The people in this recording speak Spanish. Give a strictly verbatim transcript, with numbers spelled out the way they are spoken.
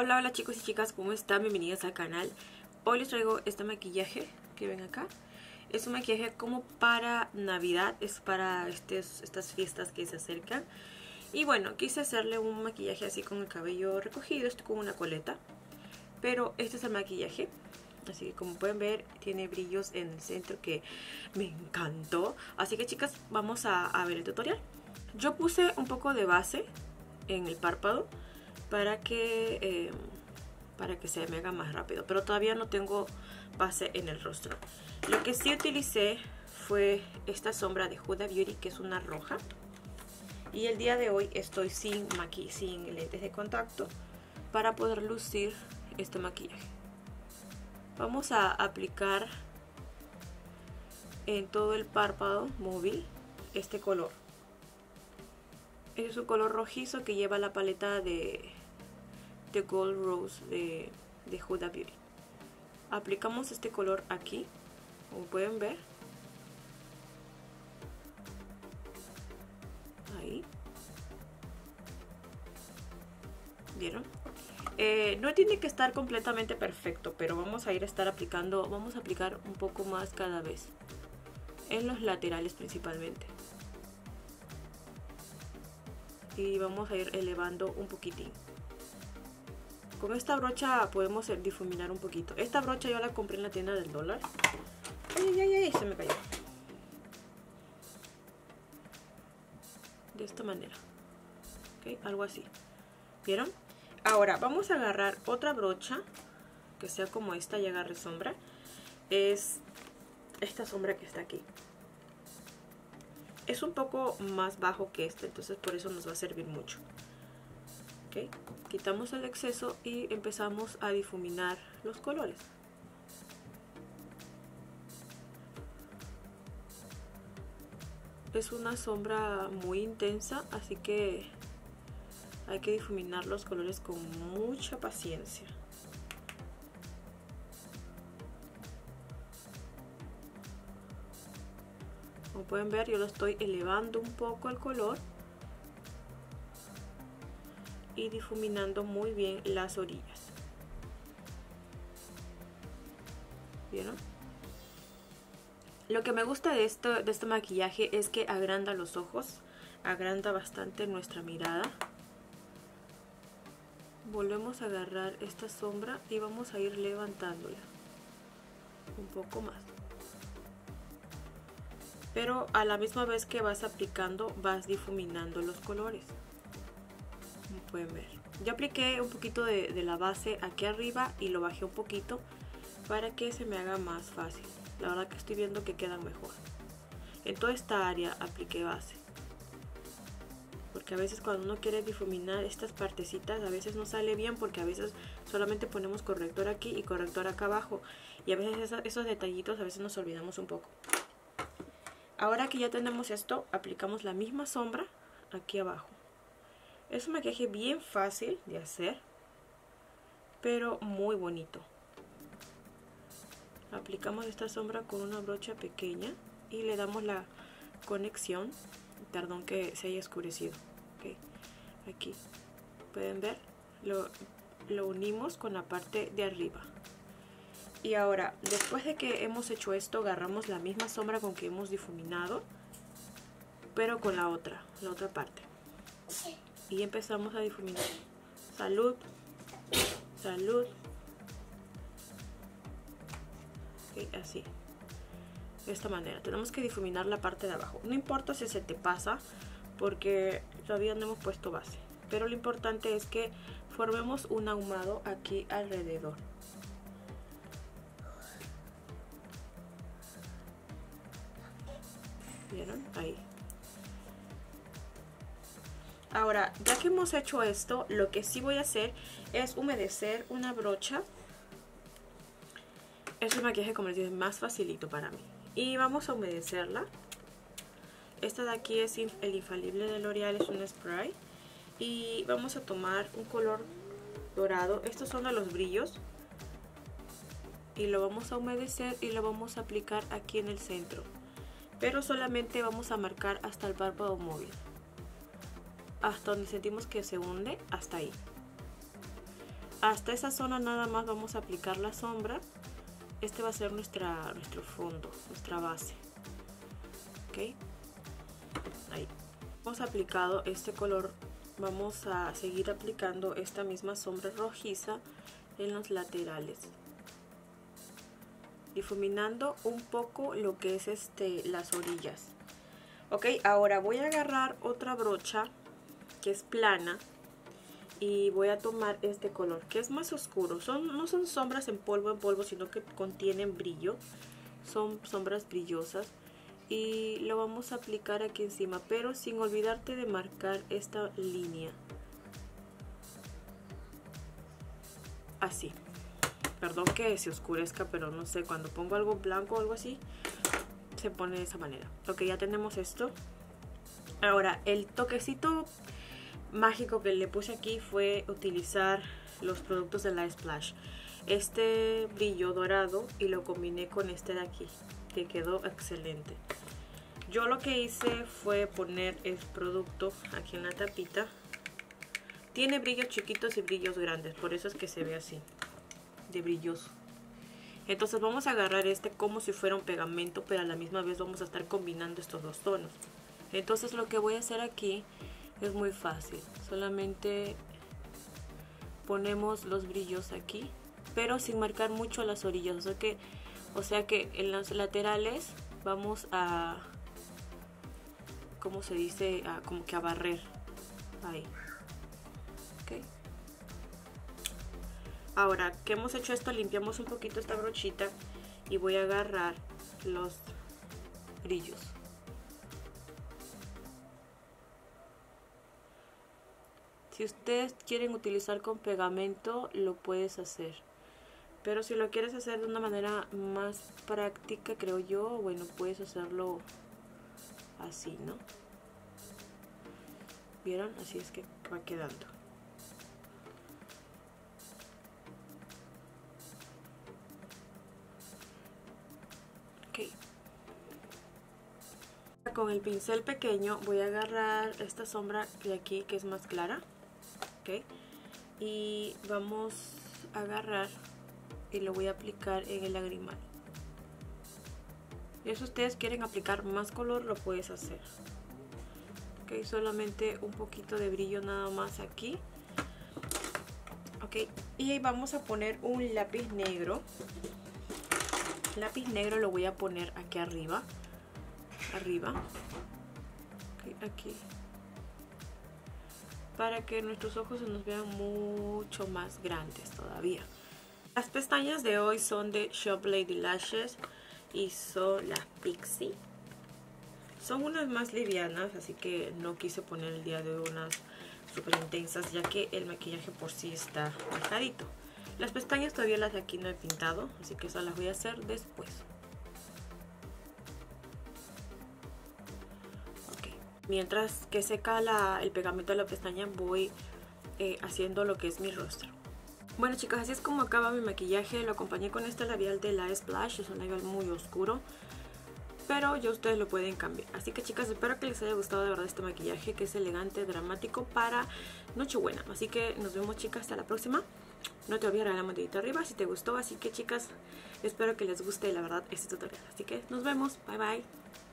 Hola, hola chicos y chicas, ¿cómo están? Bienvenidos al canal. Hoy les traigo este maquillaje que ven acá. Es un maquillaje como para Navidad, es para estes, estas fiestas que se acercan. Y bueno, quise hacerle un maquillaje así con el cabello recogido, estoy con una coleta. Pero este es el maquillaje. Así que como pueden ver, tiene brillos en el centro que me encantó. Así que chicas, vamos a, a ver el tutorial. Yo puse un poco de base en el párpado para que eh, para que se me haga más rápido, pero todavía no tengo base en el rostro. Lo que sí utilicé fue esta sombra de Huda Beauty, que es una roja, y el día de hoy estoy sin maqui sin lentes de contacto para poder lucir este maquillaje. Vamos a aplicar en todo el párpado móvil este color. Es un color rojizo que lleva la paleta de, de Gold Rose de, de Huda Beauty. Aplicamos este color aquí, como pueden ver. Ahí. ¿Vieron? Eh, no tiene que estar completamente perfecto, pero vamos a ir a estar aplicando, vamos a aplicar un poco más cada vez. En los laterales principalmente. Y vamos a ir elevando un poquitín. Con esta brocha podemos difuminar un poquito. Esta brocha yo la compré en la tienda del dólar. Ay, ay, ay, se me cayó. De esta manera. ¿Ok? Algo así. ¿Vieron? Ahora vamos a agarrar otra brocha que sea como esta y agarre sombra. Es esta sombra que está aquí. Es un poco más bajo que este, entonces por eso nos va a servir mucho. ¿Okay? Quitamos el exceso y empezamos a difuminar los colores. Es una sombra muy intensa, así que hay que difuminar los colores con mucha paciencia. Como pueden ver, yo lo estoy elevando un poco el color y difuminando muy bien las orillas. ¿Vieron? Lo que me gusta de esto, de este maquillaje es que agranda los ojos, agranda bastante nuestra mirada. Volvemos a agarrar esta sombra y vamos a ir levantándola un poco más. Pero a la misma vez que vas aplicando, vas difuminando los colores. Como pueden ver. Yo apliqué un poquito de, de la base aquí arriba y lo bajé un poquito para que se me haga más fácil. La verdad que estoy viendo que queda mejor. En toda esta área apliqué base. Porque a veces cuando uno quiere difuminar estas partecitas, a veces no sale bien porque a veces solamente ponemos corrector aquí y corrector acá abajo. Y a veces esos detallitos a veces nos olvidamos un poco. Ahora que ya tenemos esto, aplicamos la misma sombra aquí abajo. Es un maquillaje bien fácil de hacer, pero muy bonito. Aplicamos esta sombra con una brocha pequeña y le damos la conexión. Perdón que se haya oscurecido. Okay. Aquí, pueden ver, lo, lo unimos con la parte de arriba. Y ahora, después de que hemos hecho esto, agarramos la misma sombra con que hemos difuminado, pero con la otra, la otra parte. Y empezamos a difuminar. Salud, salud. Okay, así. De esta manera. Tenemos que difuminar la parte de abajo. No importa si se te pasa, porque todavía no hemos puesto base. Pero lo importante es que formemos un ahumado aquí alrededor. ¿Vieron? Ahí. Ahora, ya que hemos hecho esto, lo que sí voy a hacer es humedecer una brocha. Es un maquillaje, como les dije, más facilito para mí. Y vamos a humedecerla. Esta de aquí es el infalible de L'Oreal, es un spray. Y vamos a tomar un color dorado. Estos son de los brillos. Y lo vamos a humedecer y lo vamos a aplicar aquí en el centro. Pero solamente vamos a marcar hasta el párpado móvil. Hasta donde sentimos que se hunde, hasta ahí. hasta esa zona nada más vamos a aplicar la sombra. Este va a ser nuestra, nuestro fondo, nuestra base. Ok, ahí hemos aplicado este color. Vamos a seguir aplicando esta misma sombra rojiza en los laterales, difuminando un poco lo que es este las orillas. Ok, ahora voy a agarrar otra brocha que es plana y voy a tomar este color que es más oscuro. Son, no son sombras en polvo en polvo, sino que contienen brillo. Son sombras brillosas y lo vamos a aplicar aquí encima, pero sin olvidarte de marcar esta línea. Así. Perdón que se oscurezca, pero no sé, cuando pongo algo blanco o algo así, se pone de esa manera. Ok, ya tenemos esto. Ahora, el toquecito mágico que le puse aquí fue utilizar los productos de la Splash. Este brillo dorado y lo combiné con este de aquí, que quedó excelente. Yo lo que hice fue poner el producto aquí en la tapita. Tiene brillos chiquitos y brillos grandes, por eso es que se ve así, de brilloso. Entonces vamos a agarrar este como si fuera un pegamento, pero a la misma vez vamos a estar combinando estos dos tonos. Entonces lo que voy a hacer aquí es muy fácil. Solamente ponemos los brillos aquí, pero sin marcar mucho las orillas. O sea que, o sea que en los laterales vamos a, ¿cómo se dice? A, como que a barrer. Ahí. Ok. Ahora que hemos hecho esto, limpiamos un poquito esta brochita y voy a agarrar los brillos. Si ustedes quieren utilizar con pegamento, lo puedes hacer. Pero si lo quieres hacer de una manera más práctica, creo yo, bueno, puedes hacerlo así, ¿no? ¿Vieron? Así es que va quedando. Con el pincel pequeño voy a agarrar esta sombra de aquí que es más clara, ¿ok? Y vamos a agarrar y lo voy a aplicar en el lagrimal. Y si ustedes quieren aplicar más color, lo puedes hacer. Ok, solamente un poquito de brillo nada más aquí. Ok, y vamos a poner un lápiz negro. El lápiz negro lo voy a poner aquí arriba. Arriba, okay, aquí, para que nuestros ojos se nos vean mucho más grandes todavía. Las pestañas de hoy son de Shop Lady Lashes y son las Pixie. Son unas más livianas, así que no quise poner el día de hoy unas súper intensas, ya que el maquillaje por sí está marcadito. Las pestañas todavía las de aquí no he pintado, así que esas las voy a hacer después. Mientras que seca la, el pegamento de la pestaña, voy eh, haciendo lo que es mi rostro. Bueno chicas, así es como acaba mi maquillaje. Lo acompañé con este labial de la Splash. Es un labial muy oscuro, pero ya ustedes lo pueden cambiar. Así que chicas, espero que les haya gustado de verdad este maquillaje, que es elegante, dramático para Nochebuena. Así que nos vemos chicas, hasta la próxima. No te olvides de darle la manita arriba si te gustó. Así que chicas, espero que les guste la verdad este tutorial. Así que nos vemos, bye bye.